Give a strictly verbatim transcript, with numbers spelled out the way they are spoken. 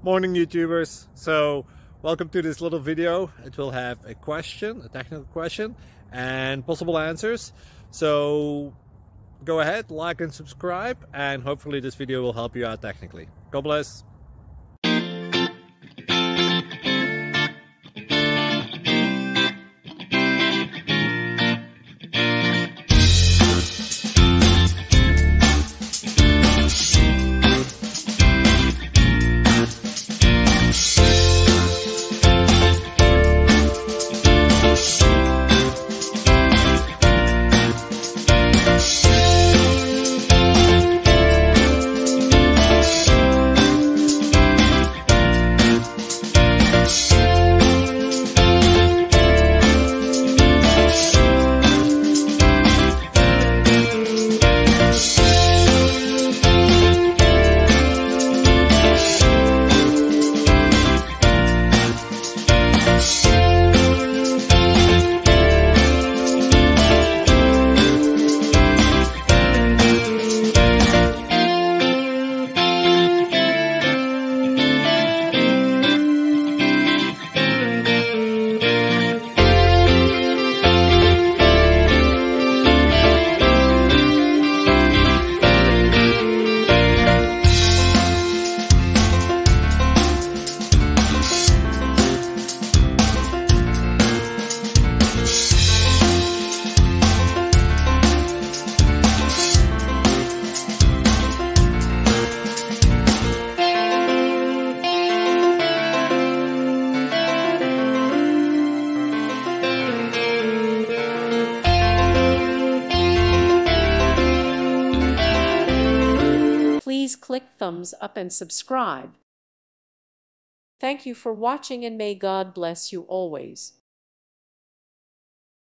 Morning YouTubers. So welcome to this little video. It will have a question, a technical question, and possible answers. So go ahead, like and subscribe, and hopefully this video will help you out technically. God bless. Please click thumbs up and subscribe. Thank you for watching, and may God bless you always.